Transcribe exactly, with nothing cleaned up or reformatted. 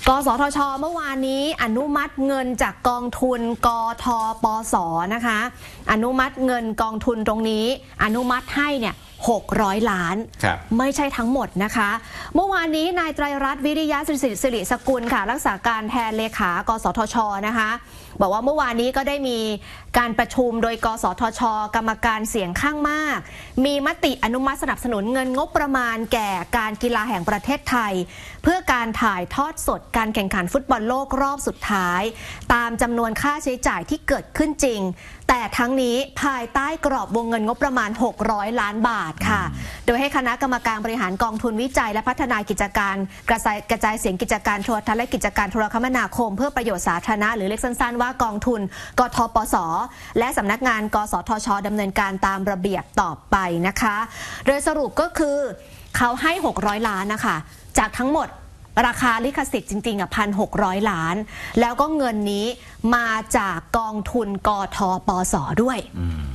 กสทช.เมื่อวานนี้อนุมัติเงินจากกองทุนกทปส.นะคะอนุมัติเงินกองทุนตรงนี้อนุมัติให้เนี่ยหกร้อยล้านไม่ใช่ทั้งหมดนะคะเมื่อวานนี้นายไตรรัตน์วิริยะสิริสกุลค่ะรักษาการแทนเลขากสทช.นะคะบอกว่าเมื่อวานนี้ก็ได้มีการประชุมโดยกสทช.กรรมการเสียงข้างมากมีมติอนุมัติสนับสนุนเงินงบประมาณแก่การกีฬาแห่งประเทศไทยเพื่อการถ่ายทอดสดการแข่งขันฟุตบอลโลกรอบสุดท้ายตามจำนวนค่าใช้จ่ายที่เกิดขึ้นจริงแต่ทั้งนี้ภายใต้กรอบวงเงินงบประมาณหกร้อยล้านบาทค่ะโดยให้คณะกรรมการบริหารกองทุนวิจัยและพัฒนากิจการกระจายกระจายเสียงกิจการโทรทัศน์และกิจการโทรคมนาคมเพื่อประโยชน์สาธารณะหรือเรียกสั้นๆว่ากองทุนกทปส.และสำนักงานกสทช.ดำเนินการตามระเบียบต่อไปนะคะโดยสรุปก็คือเขาให้หกร้อยล้านนะคะจากทั้งหมดราคาลิขสิทธิ์จริงๆอ่ะพันหกร้อยล้านแล้วก็เงินนี้มาจากกองทุนกทปส.ด้วย